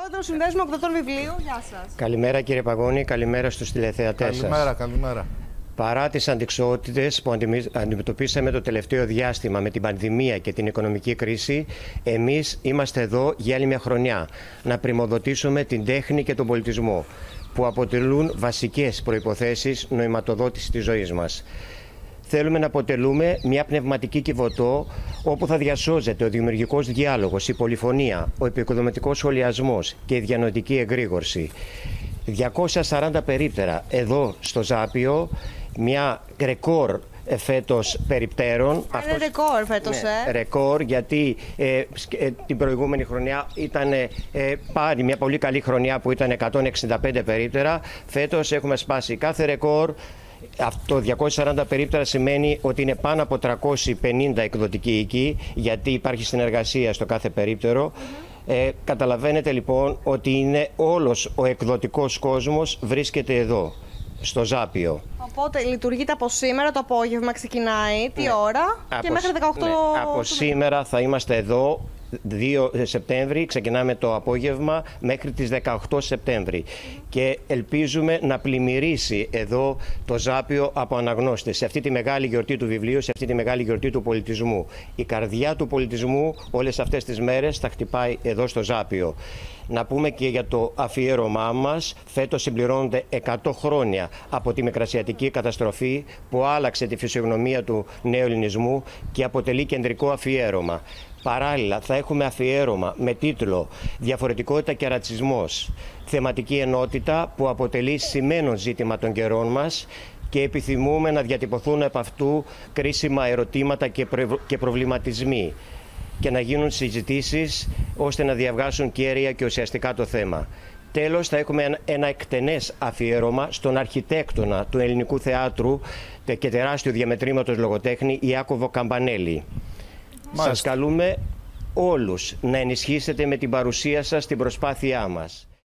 Τώρα τον συνδέσμο εκδοτών βιβλίου. Γεια σας. Καλημέρα κύριε Παγώνη, καλημέρα στους τηλεθεατές σας. Καλημέρα. Παρά τις αντιξοότητες που αντιμετωπίσαμε το τελευταίο διάστημα με την πανδημία και την οικονομική κρίση, εμείς είμαστε εδώ για άλλη μια χρονιά να πριμοδοτήσουμε την τέχνη και τον πολιτισμό, που αποτελούν βασικές προϋποθέσεις νοηματοδότησης της ζωής μας. Θέλουμε να αποτελούμε μια πνευματική κυβωτό όπου θα διασώζεται ο δημιουργικός διάλογος, η πολυφωνία, ο επικοδομητικός σχολιασμός και η διανοητική εγρήγορση. 240 περίπτερα εδώ στο Ζάπιο, μια ρεκόρ φέτος περιπτέρων. Είναι ρεκόρ φέτος, Ρεκόρ, γιατί την προηγούμενη χρονιά ήταν πάλι μια πολύ καλή χρονιά που ήταν 165 περίπτερα. Φέτος έχουμε σπάσει κάθε ρεκόρ. Αυτό 240 περίπτερα σημαίνει ότι είναι πάνω από 350 εκδοτικοί οίκοι, γιατί υπάρχει συνεργασία στο κάθε περίπτερο. Καταλαβαίνετε λοιπόν ότι είναι όλος ο εκδοτικός κόσμος βρίσκεται εδώ, στο Ζάπιο. Οπότε λειτουργείται από σήμερα, το απόγευμα ξεκινάει, τι ώρα και μέχρι 18... Από σήμερα θα είμαστε εδώ. 2 Σεπτέμβρη ξεκινάμε το απόγευμα μέχρι τις 18 Σεπτέμβρη και ελπίζουμε να πλημμυρίσει εδώ το Ζάπιο από αναγνώστες σε αυτή τη μεγάλη γιορτή του βιβλίου, σε αυτή τη μεγάλη γιορτή του πολιτισμού. Η καρδιά του πολιτισμού όλες αυτές τις μέρες θα χτυπάει εδώ στο Ζάπιο. Να πούμε και για το αφιέρωμά μας. Φέτος συμπληρώνονται 100 χρόνια από τη μικρασιατική καταστροφή που άλλαξε τη φυσιογνωμία του νέου ελληνισμού και αποτελεί κεντρικό αφιέρωμα. Παράλληλα θα έχουμε αφιέρωμα με τίτλο «Διαφορετικότητα και ρατσισμός», θεματική ενότητα που αποτελεί σημαίνον ζήτημα των καιρών μας και επιθυμούμε να διατυπωθούν από αυτού κρίσιμα ερωτήματα και προβληματισμοί και να γίνουν συζητήσεις ώστε να διαβγάσουν κέρια και ουσιαστικά το θέμα. Τέλος, θα έχουμε ένα εκτενές αφιέρωμα στον αρχιτέκτονα του ελληνικού θεάτρου και τεράστιου διαμετρήματος λογοτέχνη Ιάκωβο Καμπανέλη. Σας καλούμε όλους να ενισχύσετε με την παρουσία σας την προσπάθειά μας.